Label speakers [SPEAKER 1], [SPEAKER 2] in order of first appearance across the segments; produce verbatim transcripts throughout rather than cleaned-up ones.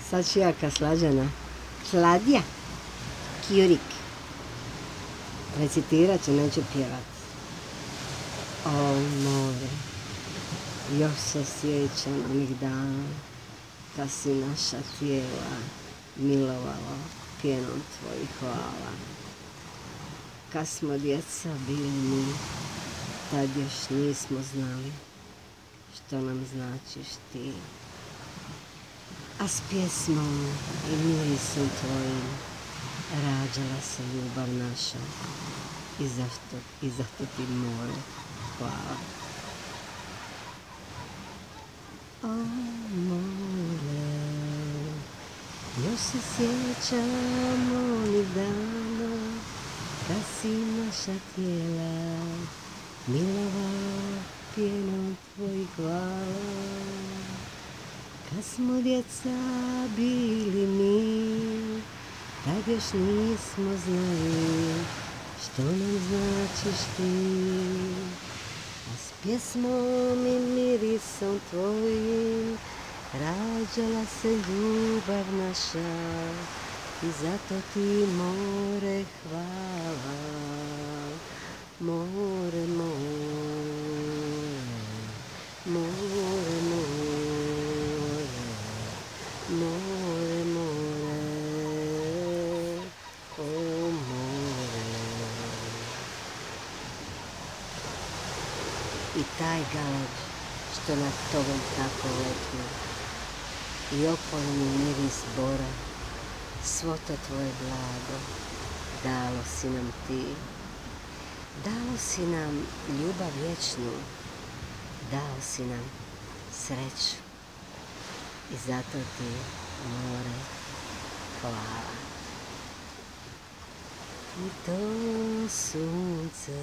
[SPEAKER 1] Sad ću ja ka Slađana. Sladja, Kjurik. Recitirat ću, neću pjevat. O more, još se sjećam onih dana, kad si naša tijela milovala pjenom tvojih hvala. Kad smo djeca bili mi, tad još nismo znali što nam značiš ti. A s pjesmom i mirisom tvojim rađala se ljubav naša i zašto, i zato ti more hvala. O more, još se sjećam onih dana, kad si naša tijela milovala pjenom tvojih hvala. Kad smo djeca bili mi, tad još nismo znali što nam značiš ti. A s pjesmom i mirisom tvojim rađala se ljubav naša i zato ti more hvala. More, more, more, more, more, more, o more. I taj galeđ što nad tobom tako letio i opojni miris bora, svo to tvoje blago dalo si nam ti. Dao si nam ljubav vječnu, dao si nam sreću i zato ti more hvala. I to sunce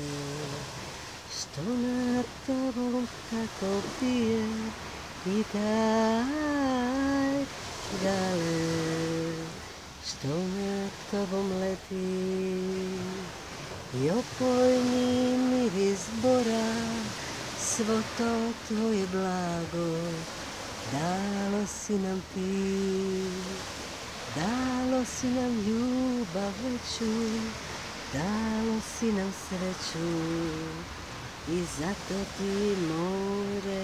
[SPEAKER 1] što nad tobom tako pije i taj galež što nad tobom leti i opojni miris bora, svo to tvoje blago dalo si nam ti. Dalo si nam ljubav veću, dalo si nam sreću i zato ti more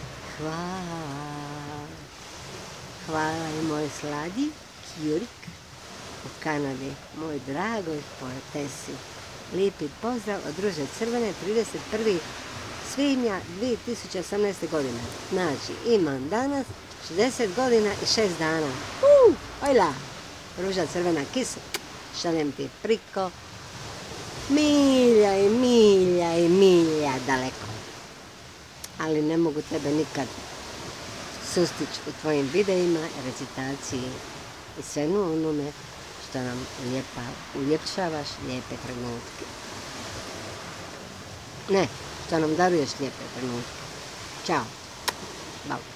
[SPEAKER 1] hvala. Hvala i moj Sladji, Kjurik u Kanadi, moj dragoj poetesi. Lijepi pozdrav od Ruže Crvene, trideset prvog svibnja dvije tisuće osamnaeste. godine. Znači, imam danas šezdeset godina i šest dana. Uh, ojla! Ruža Crvena kisa, šaljem ti priko milja i milja i milja daleko. Ali ne mogu tebe nikad sustići u tvojim videima, recitaciji i svemu onome što nam lijepa, uljepšavaš lijepe trenutke. Ne, što nam daruješ lijepe trenutke. Ćao. Bao.